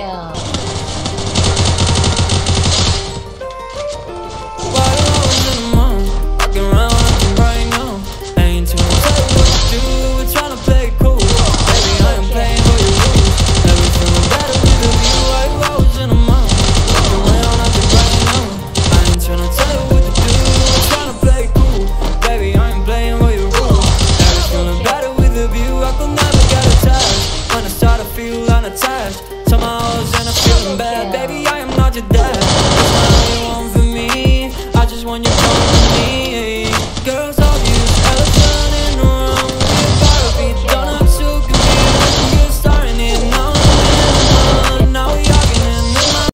Somehow I was in a feeling bad. Baby, I am not your dad.